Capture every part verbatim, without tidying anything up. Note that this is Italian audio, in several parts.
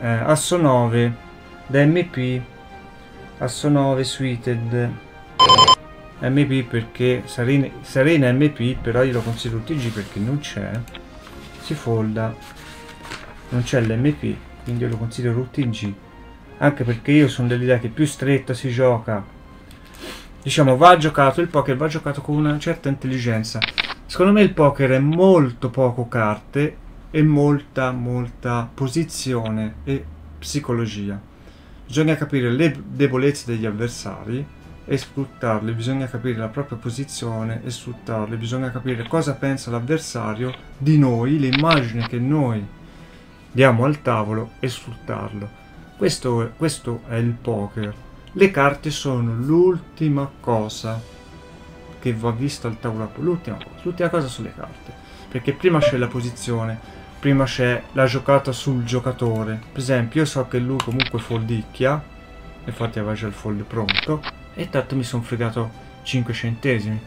asso nove da M P, asso nove suited M P, perché Serena, Serena M P, però io lo considero U T G perché non c'è, si folda, non c'è l'M P, quindi io lo considero U T G, anche perché io sono dell'idea che più stretta si gioca, diciamo va giocato, il poker va giocato con una certa intelligenza. Secondo me il poker è molto poco carte e molta molta posizione e psicologia. Bisogna capire le debolezze degli avversari e sfruttarle, bisogna capire la propria posizione e sfruttarle, bisogna capire cosa pensa l'avversario di noi, l'immagine che noi diamo al tavolo e sfruttarlo. Questo è, questo è il poker. Le carte sono l'ultima cosa che va vista al tavolo, l'ultima cosa, l'ultima cosa sono le carte, perché prima c'è la posizione, prima c'è la giocata sul giocatore. Per esempio io so che lui comunque foldicchia, infatti aveva già il fold pronto, e tanto mi sono fregato cinque centesimi.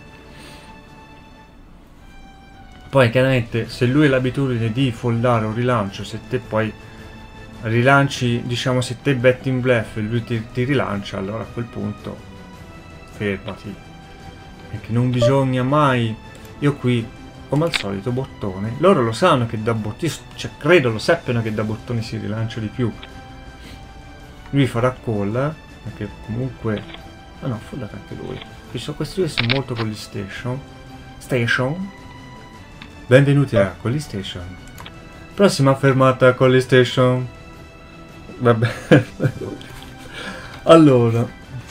Poi chiaramente se lui ha l'abitudine di foldare un rilancio, se te poi rilanci, diciamo se te betti in bluff e lui ti, ti rilancia, allora a quel punto fermati, perché non bisogna mai, io qui come al solito bottone, loro lo sanno che da bottone, cioè credo lo sappiano che da bottone si rilancia di più, lui farà call, perché comunque ah no, foldate anche lui. Questi due sono molto con gli station. Station. Benvenuti a Colli Station. Prossima fermata Colli Station. Vabbè. Allora.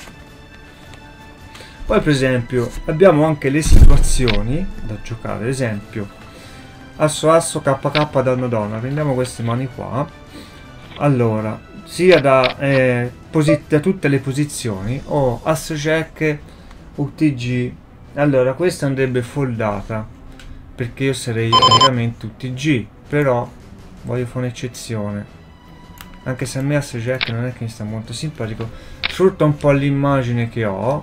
Poi per esempio abbiamo anche le situazioni da giocare. Ad esempio asso asso K K donna donna. Prendiamo queste mani qua. Allora. Sia da, eh, da tutte le posizioni o asso jack U T G. Allora questa andrebbe foldata perché io sarei praticamente U T G, però voglio fare un'eccezione, anche se a me asso jack non è che mi sta molto simpatico. Sfrutto un po' l'immagine che ho.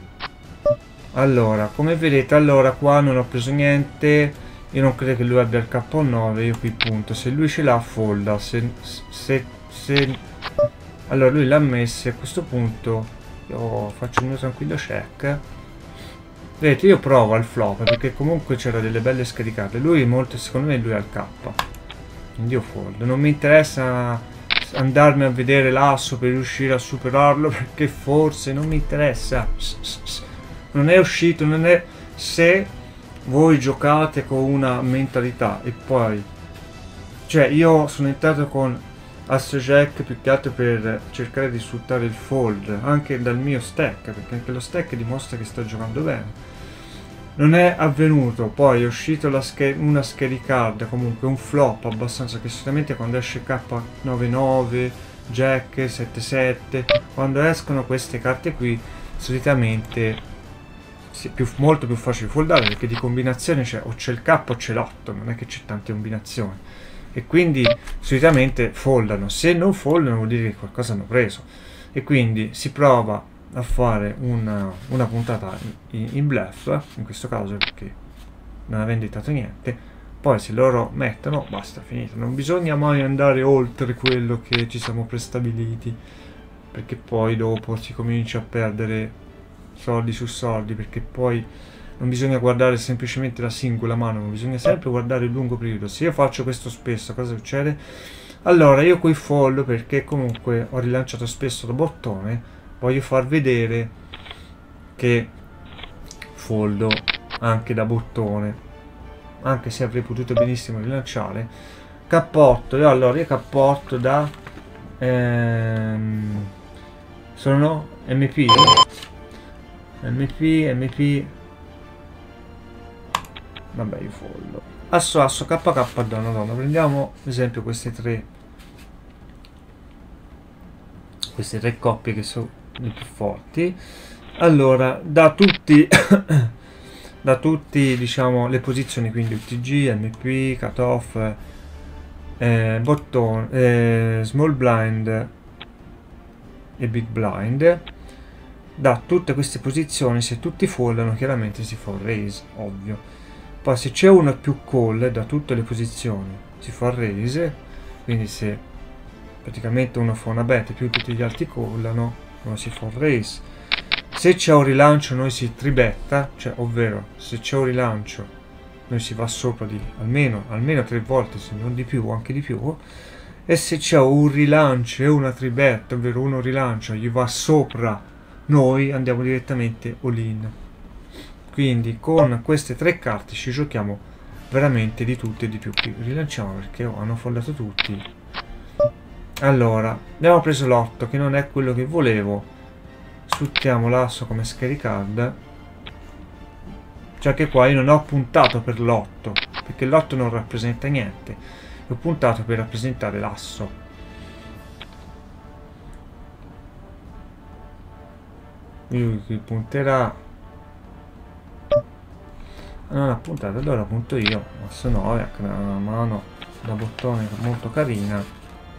Allora come vedete, allora qua non ho preso niente, io non credo che lui abbia il K nove, io qui punto, se lui ce l'ha folda, se, se, se allora lui l'ha messo, a questo punto io faccio un mio tranquillo check. Vedete, io provo al flop perché comunque c'era delle belle scaricate, lui molto, secondo me lui ha il K, quindi io fold. Non mi interessa andarmi a vedere l'asso per riuscire a superarlo, perché forse non mi interessa, non è uscito, non è, se voi giocate con una mentalità e poi, cioè io sono entrato con asso jack più che altro per cercare di sfruttare il fold anche dal mio stack, perché anche lo stack dimostra che sta giocando bene. Non è avvenuto, poi è uscito la una scary card, comunque un flop abbastanza, che solitamente quando esce K nove nove, jack sette sette, quando escono queste carte qui solitamente è più, molto più facile foldare, perché di combinazione c'è o c'è il K o c'è l'otto, non è che c'è tante combinazioni, e quindi solitamente foldano. Se non foldano vuol dire che qualcosa hanno preso, e quindi si prova a fare una, una puntata in, in bluff, in questo caso perché non avendo dato niente. Poi se loro mettono, basta, finito. Non bisogna mai andare oltre quello che ci siamo prestabiliti, perché poi dopo si comincia a perdere soldi su soldi, perché poi non bisogna guardare semplicemente la singola mano, ma bisogna sempre guardare il lungo periodo. Se io faccio questo spesso, cosa succede? Allora io qui follo perché comunque ho rilanciato spesso da bottone, voglio far vedere che foldo anche da bottone, anche se avrei potuto benissimo rilanciare. K otto, io allora io K otto da ehm, sono M P M P M P, vabbè io follo asso asso K K donna donna. Prendiamo ad esempio queste tre queste tre coppie che sono le più forti. Allora da tutti da tutti diciamo le posizioni, quindi U T G, M P, cut off, eh, bottone, eh, small blind e big blind, da tutte queste posizioni se tutti foldano chiaramente si fa un raise, ovvio. Poi se c'è una più call da tutte le posizioni si fa il raise, quindi se praticamente uno fa una bet più tutti gli altri collano, uno si fa un raise. Se c'è un rilancio noi si tribetta, cioè ovvero se c'è un rilancio noi si va sopra di almeno, almeno tre volte, se non di più o anche di più, e se c'è un rilancio e una tribetta, ovvero uno rilancio gli va sopra noi, andiamo direttamente all in. Quindi con queste tre carte ci giochiamo veramente di tutto e di più. Qui rilanciamo perché oh, hanno follato tutti. Allora, abbiamo preso l'otto che non è quello che volevo. Sfruttiamo l'asso come scary card. Cioè che qua io non ho puntato per l'otto, perché l'otto non rappresenta niente. Ho puntato per rappresentare l'asso. Lui qui punterà. Non ha puntato, allora punto io. Asso nove, una mano da bottone molto carina.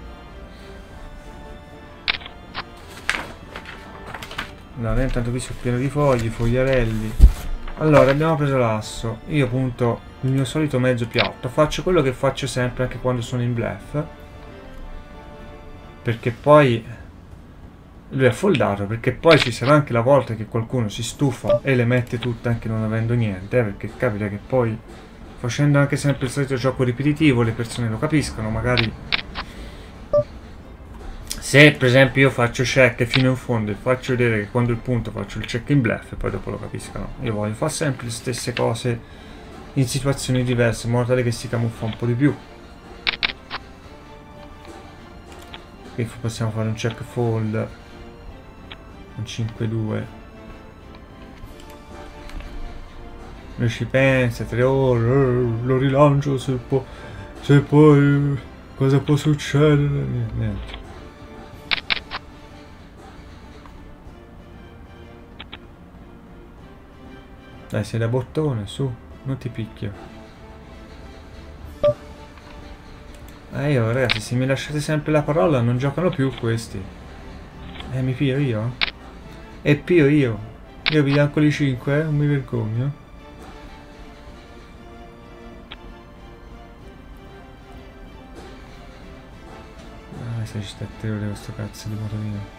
Allora, intanto qui sono pieno di fogli, fogliarelli. Allora, abbiamo preso l'asso. Io punto il mio solito mezzo piatto. Faccio quello che faccio sempre anche quando sono in bluff. Perché poi lui è foldato, perché poi ci sarà anche la volta che qualcuno si stufa e le mette tutte anche non avendo niente, eh, perché capita che poi facendo anche sempre il solito gioco ripetitivo le persone lo capiscono, magari se per esempio io faccio check fino in fondo e faccio vedere che quando il punto faccio il check in bluff e poi dopo lo capiscono. Io voglio fare sempre le stesse cose in situazioni diverse, in modo tale che si camuffa un po' di più. Qui possiamo fare un check fold, un cinque due. Lui ci pensa, tre ore, lo rilancio se, po se poi cosa può succedere? Niente. Dai, sei da bottone, su, non ti picchio. Eh io ragazzi, se mi lasciate sempre la parola non giocano più questi. Eh, mi pio io? E pio io. Io vi ancora i cinque, eh? Non mi vergogno. Ah, se ci sta a tre ore questo cazzo di motorino.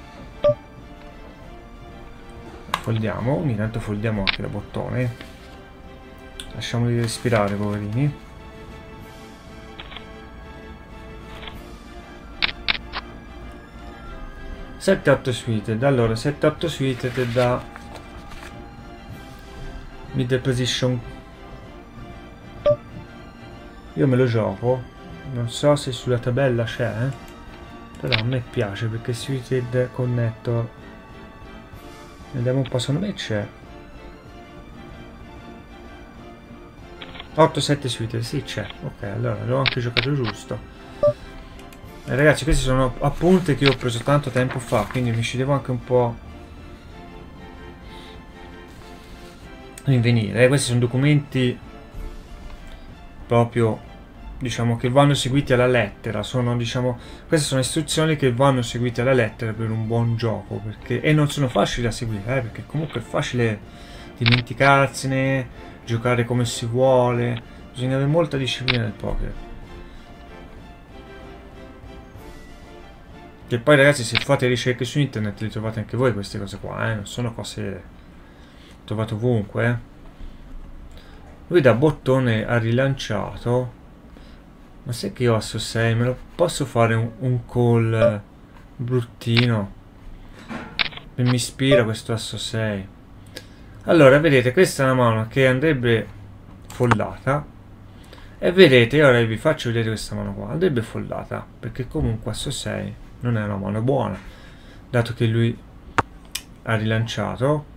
Foldiamo, ogni tanto foldiamo anche da bottone. Lasciamoli respirare, poverini. sette otto suited, allora sette otto suited da middle position. Io me lo gioco, non so se sulla tabella c'è, eh? Però a me piace perché suited connector. Vediamo un po', secondo me c'è. otto sette suited, sì c'è. Ok, allora l'ho anche giocato giusto. Eh, ragazzi, questi sono appunti che io ho preso tanto tempo fa, quindi mi ci devo anche un po' rinvenire. Eh, questi sono documenti proprio, diciamo, che vanno seguiti alla lettera. Sono, diciamo, queste sono istruzioni che vanno seguite alla lettera per un buon gioco, perché e non sono facili da seguire, eh, perché comunque è facile dimenticarsene, giocare come si vuole, bisogna avere molta disciplina nel poker. Che poi ragazzi, se fate ricerche su internet li trovate anche voi queste cose qua, eh? Non sono cose trovate ovunque, eh? Lui da bottone ha rilanciato. Ma sai che io asso sei, me lo posso fare un, un call bruttino? E mi ispira questo asso sei. Allora, vedete, questa è una mano che andrebbe foldata. E vedete, ora vi faccio vedere questa mano qua. Andrebbe foldata, perché comunque asso sei non è una mano buona, dato che lui ha rilanciato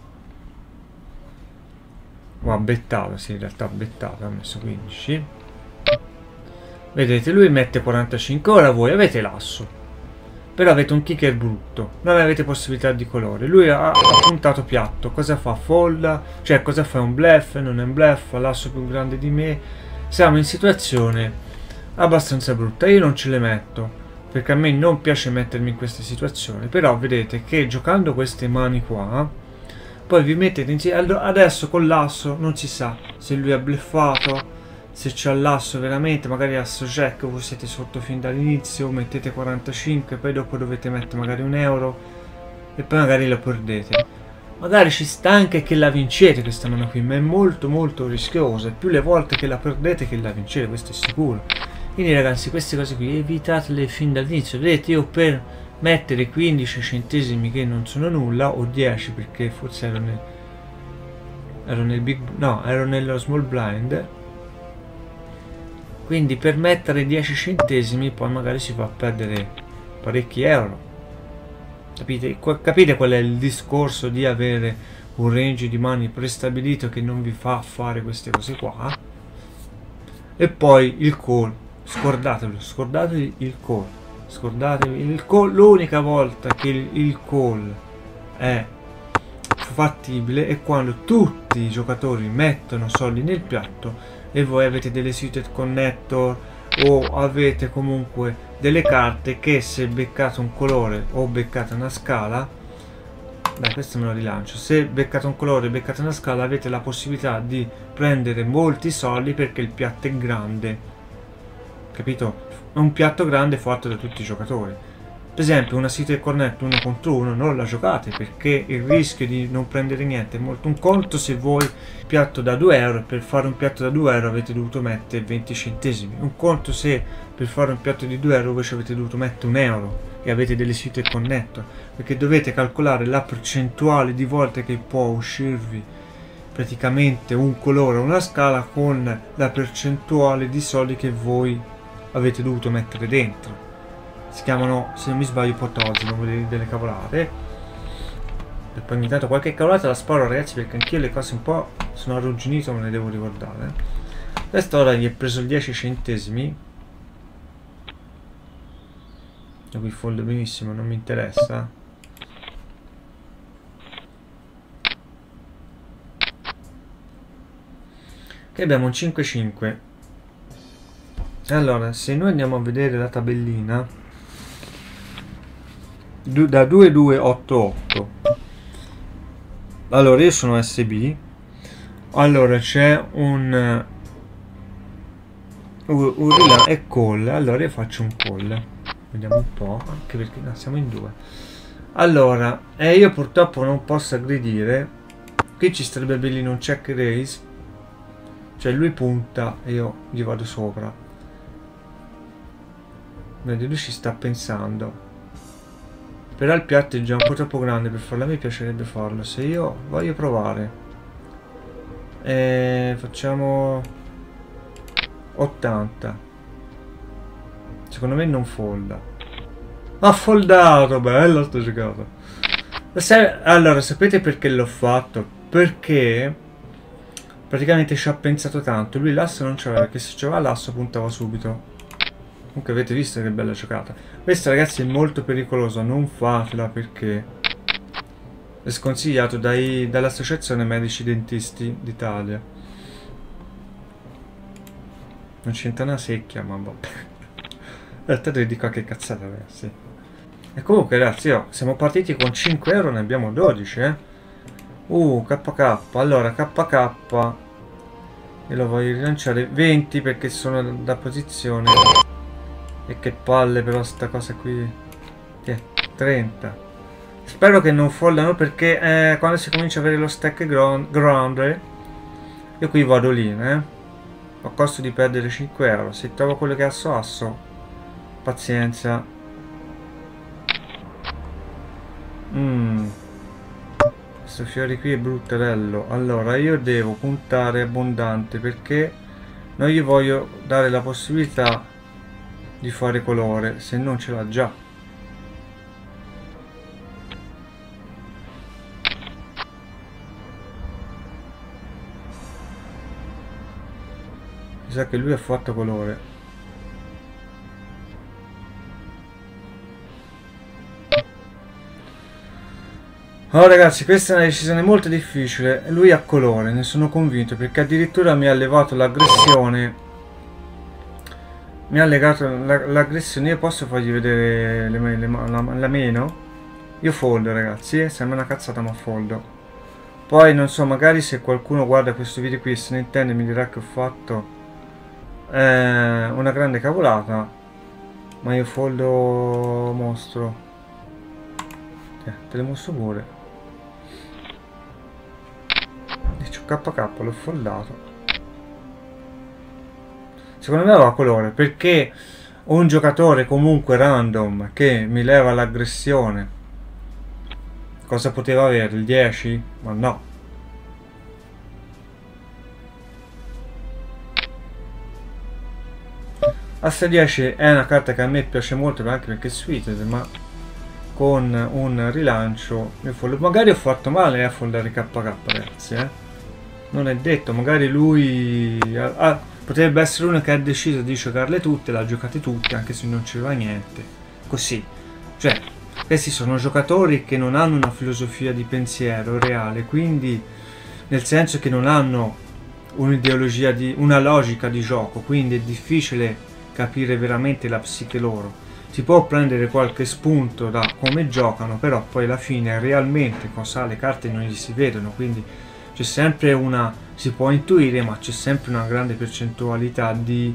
o ha bettato, sì, in realtà ha bettato, ha messo quindici. Vedete, lui mette quarantacinque, ora voi avete l'asso, però avete un kicker brutto, non avete possibilità di colore. Lui ha, ha puntato piatto, cosa fa? Folda, cioè cosa fa? Un bluff, non è un bluff, ha l'asso più grande di me. Siamo in situazione abbastanza brutta, io non ce le metto perché a me non piace mettermi in queste situazioni, però vedete che giocando queste mani qua poi vi mettete insieme. Adesso con l'asso non si sa se lui ha bluffato, se c'è l'asso veramente, magari asso jack, voi siete sotto fin dall'inizio, mettete quarantacinque, poi dopo dovete mettere magari un euro e poi magari lo perdete. Magari ci sta anche che la vincete questa mano qui, ma è molto molto rischiosa, più le volte che la perdete che la vincete, questo è sicuro. Quindi ragazzi, queste cose qui evitatele fin dall'inizio. Vedete, io per mettere quindici centesimi che non sono nulla, o dieci perché forse ero nel ero nel big no ero nello small blind, quindi per mettere dieci centesimi poi magari si va a perdere parecchi euro. Capite? Capite qual è il discorso di avere un range di money prestabilito che non vi fa fare queste cose qua? E poi il call, scordatelo, scordatevi il call, scordatevi il call. L'unica volta che il, il call è fattibile è quando tutti i giocatori mettono soldi nel piatto e voi avete delle suited connector o avete comunque delle carte che, se beccate un colore o beccate una scala, dai, questo me lo rilancio, se beccate un colore e beccate una scala avete la possibilità di prendere molti soldi perché il piatto è grande, capito? È un piatto grande fatto da tutti i giocatori. Per esempio una suited connect uno contro uno non la giocate perché il rischio di non prendere niente è molto. Un conto se voi piatto da due euro, per fare un piatto da due euro avete dovuto mettere venti centesimi. Un conto se per fare un piatto di due euro voi ci avete dovuto mettere un euro e avete delle suited connector, perché dovete calcolare la percentuale di volte che può uscirvi praticamente un colore o una scala con la percentuale di soldi che voi avete dovuto mettere dentro. Si chiamano, se non mi sbaglio, ipotesi, non vuol dire delle cavolate. E poi ogni tanto qualche cavolata la sparo, ragazzi, perché anch'io le cose un po' sono arrugginito, me ne devo ricordare. Questo ora gli è preso dieci centesimi. Da qui foldo benissimo, non mi interessa. Che abbiamo un cinque cinque. Allora, se noi andiamo a vedere la tabellina da due due otto otto, allora io sono S B, allora c'è un uh, urla e call, allora io faccio un call, vediamo un po', anche perché no, siamo in due. Allora, e io purtroppo non posso aggredire, qui ci starebbe bellino un check raise, cioè lui punta e io gli vado sopra. Vedi, lui ci sta pensando. Però il piatto è già un po' troppo grande per farlo, a me piacerebbe farlo. Se io voglio provare, e facciamo ottanta. Secondo me non folda. Ha foldato, bella sto giocato. Allora, sapete perché l'ho fatto? Perché praticamente ci ha pensato tanto. Lui l'asso non c'aveva, perché se c'aveva l'asso puntava subito. Comunque avete visto che bella giocata. Questa, ragazzi, è molto pericolosa, non fatela perché è sconsigliato dai, dall'Associazione Medici Dentisti d'Italia. Non c'entra una secchia, ma vabbè. In realtà dico anche cazzata, ragazzi. E comunque, ragazzi, oh, siamo partiti con cinque euro, ne abbiamo dodici, eh. Uh, K K. Allora, K K io lo voglio rilanciare venti perché sono da posizione. E che palle però sta cosa qui. Che trenta. Spero che non foldano perché eh, quando si comincia a avere lo stack grande, io qui vado lì, eh. Ho costo di perdere cinque euro. Se trovo quello che è asso asso, pazienza. Mm. Questo fiore qui è bruttarello. Allora io devo puntare abbondante perché non gli voglio dare la possibilità di fare colore se non ce l'ha già. Mi sa che lui ha fatto colore. Allora ragazzi, questa è una decisione molto difficile. Lui ha colore, ne sono convinto, perché addirittura mi ha levato l'aggressione. Mi ha legato l'aggressione. Io posso fargli vedere le, le, la, la meno? Io foldo, ragazzi, eh? Sembra una cazzata ma foldo. Poi non so, magari se qualcuno guarda questo video qui e se ne intende mi dirà che ho fatto è una grande cavolata, ma io foldo mostro. Eh, te le mostro pure. Dice K K, l'ho foldato. Secondo me aveva colore, perché un giocatore comunque random che mi leva l'aggressione, cosa poteva avere? Il dieci? Ma no. Asse dieci è una carta che a me piace molto, anche perché è suited, ma con un rilancio magari ho fatto male a foldare K K, ragazzi, eh? Non è detto, magari lui ah, potrebbe essere uno che ha deciso di giocarle tutte, le ha giocate tutte, anche se non c'era niente. Così. Cioè, questi sono giocatori che non hanno una filosofia di pensiero reale, quindi nel senso che non hanno un'ideologia di una logica di gioco, quindi è difficile capire veramente la psiche loro. Si può prendere qualche spunto da come giocano, però poi alla fine realmente cosa le carte non gli si vedono, quindi c'è sempre una, si può intuire, ma c'è sempre una grande percentualità di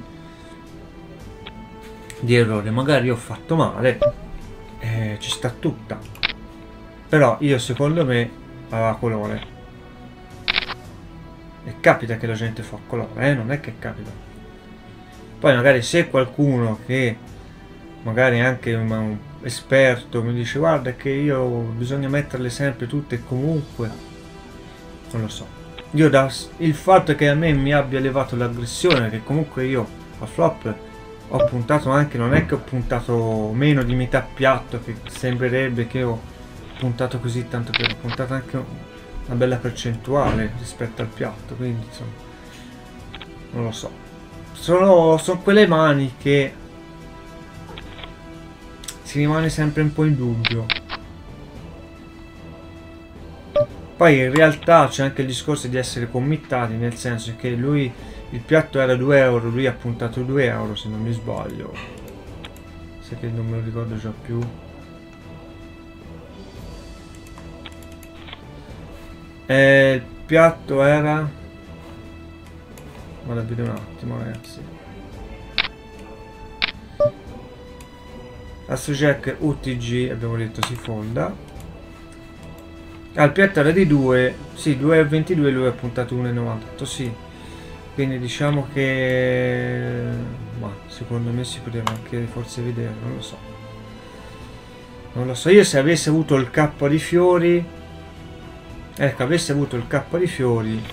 di errore. Magari ho fatto male, eh, ci sta tutta, però io secondo me aveva colore, e capita che la gente fa colore, eh? Non è che capita. Poi magari se qualcuno che magari anche un esperto mi dice guarda che io bisogna metterle sempre tutte e comunque, non lo so. Io da, il fatto che a me mi abbia levato l'aggressione, che comunque io a flop ho puntato anche, non è che ho puntato meno di metà piatto, che sembrerebbe che ho puntato così tanto, per ho puntato anche una bella percentuale rispetto al piatto, quindi insomma non lo so. Sono, sono quelle mani che si rimane sempre un po' in dubbio. Poi in realtà c'è anche il discorso di essere committati, nel senso che lui, il piatto era due euro, lui ha puntato due euro se non mi sbaglio. Sai che non me lo ricordo già più. E il piatto era... vado a vedere un attimo, ragazzi. Asso Jack U T G abbiamo detto si fonda. Ah, il piatto era di due, sì, due e ventidue, lui ha puntato uno e novantotto, sì. Quindi diciamo che... ma secondo me si poteva anche forse vedere, non lo so. Non lo so, io se avessi avuto il K di fiori... ecco, avessi avuto il K di fiori...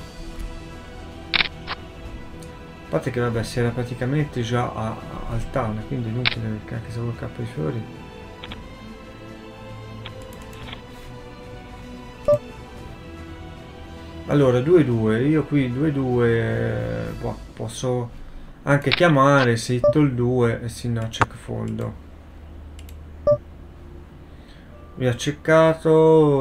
a parte che vabbè, si era praticamente già a, a, al town, quindi è inutile perché anche se avevo il K di fiori... Allora, due due, io qui due due, boh, posso anche chiamare se hitto il due e se no check foldo. Mi ha checcato,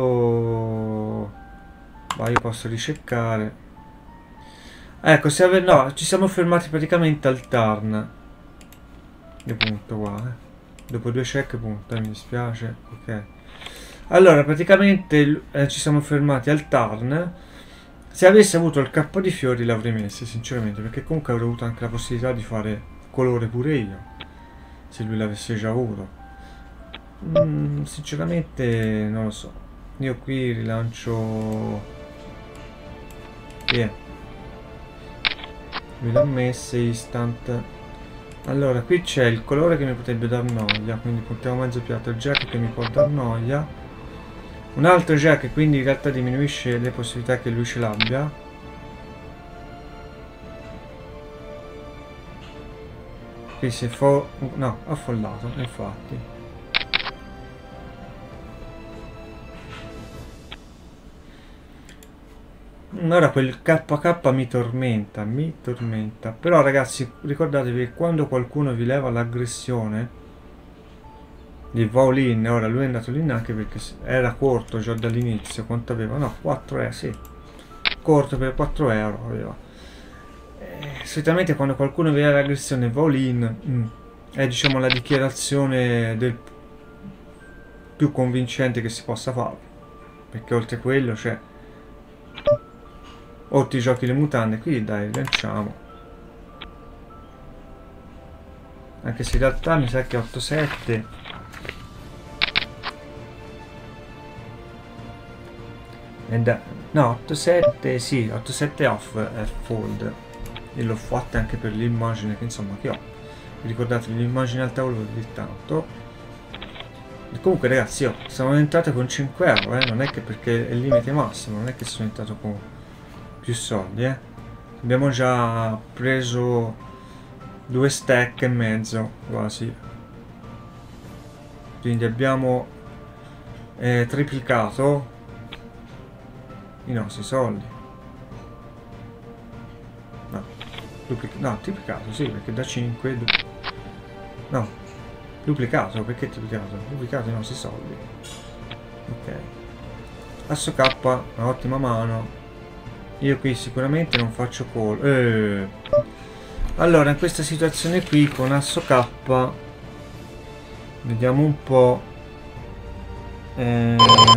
ma io posso riceccare. Ecco, se ave... no, ci siamo fermati praticamente al turn. Io punto qua, eh. Dopo due check punto, eh, mi dispiace, ok. Allora, praticamente eh, ci siamo fermati al turn. Se avessi avuto il K di fiori l'avrei messo, sinceramente, perché comunque avrei avuto anche la possibilità di fare colore pure io, se lui l'avesse già avuto. Mm, sinceramente non lo so. Io qui rilancio... yeah. Me l'ho messe instant. Allora, qui c'è il colore che mi potrebbe dar noia, quindi puntiamo mezzo piatto, il jack che mi può dar noia. Un altro jack, quindi in realtà diminuisce le possibilità che lui ce l'abbia. Qui si è fo... no, ha follato, infatti. Ora quel K K mi tormenta, mi tormenta. Però ragazzi, ricordatevi che quando qualcuno vi leva l'aggressione... di Vaulin, ora lui è andato lì anche perché era corto già dall'inizio. Quanto aveva? No, quattro euro, sì, corto per quattro euro aveva. Eh, solitamente quando qualcuno vede l'aggressione Vaulin mm, è diciamo la dichiarazione del più convincente che si possa fare, perché oltre a quello c'è o ti giochi le mutande, qui dai lanciamo. anche se in realtà mi sa che otto sette è da, no, otto sette, sì, otto sette off è fold, e l'ho fatta anche per l'immagine che insomma che ho. Vi ricordate l'immagine al tavolo di tanto. E comunque ragazzi, io sono entrato con cinque euro, eh, non è che perché è il limite massimo, non è che sono entrato con più soldi, eh. Abbiamo già preso due stack e mezzo quasi, quindi abbiamo eh, triplicato i nostri soldi. No, no, triplicato, sì, perché da cinque no, duplicato, perché triplicato? Duplicato i nostri soldi. Ok, asso K, un'ottima mano. Io qui sicuramente non faccio call. eh. Allora in questa situazione qui con asso K vediamo un po'. eh,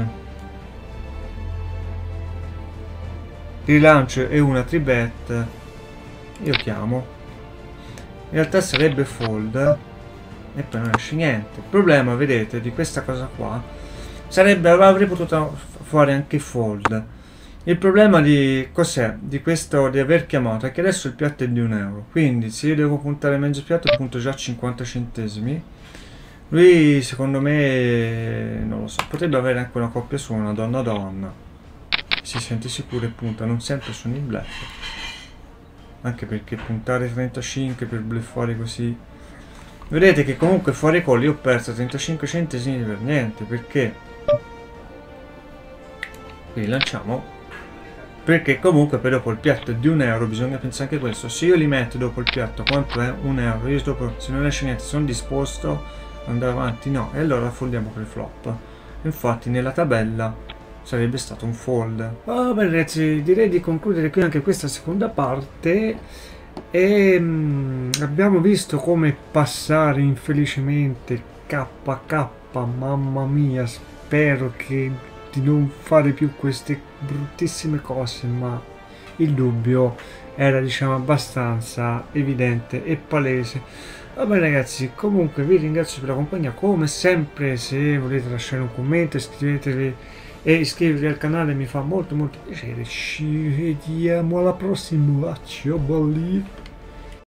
rilancio e una tribet. Io chiamo, in realtà sarebbe fold e poi non esce niente. Il problema, vedete, di questa cosa qua sarebbe, avrei potuto fare anche fold. Il problema di cos'è? Di questo, di aver chiamato, è che adesso il piatto è di un euro, quindi se io devo puntare mezzo piatto punto già cinquanta centesimi. Lui secondo me, non lo so, potrebbe avere anche una coppia su una donna donna, si sente sicuro e punta, non sempre sono in bluff, anche perché puntare trentacinque per bluffare così, vedete che comunque fuori call io ho perso trentacinque centesimi per niente, perché rilanciamo, perché comunque poi dopo il piatto è di un euro, bisogna pensare anche questo, se io li metto dopo il piatto quanto è un euro, io dopo se non esce niente sono disposto ad andare avanti, no, e allora foldiamo per flop. Infatti nella tabella sarebbe stato un fold. Vabbè ragazzi, direi di concludere qui anche questa seconda parte. E mm, abbiamo visto come passare infelicemente K K, mamma mia, spero che di non fare più queste bruttissime cose, ma il dubbio era diciamo abbastanza evidente e palese. Vabbè ragazzi, comunque vi ringrazio per la compagnia come sempre, se volete lasciare un commento iscrivetevi e iscrivervi al canale, mi fa molto molto piacere. Ci vediamo alla prossima, ciao belli.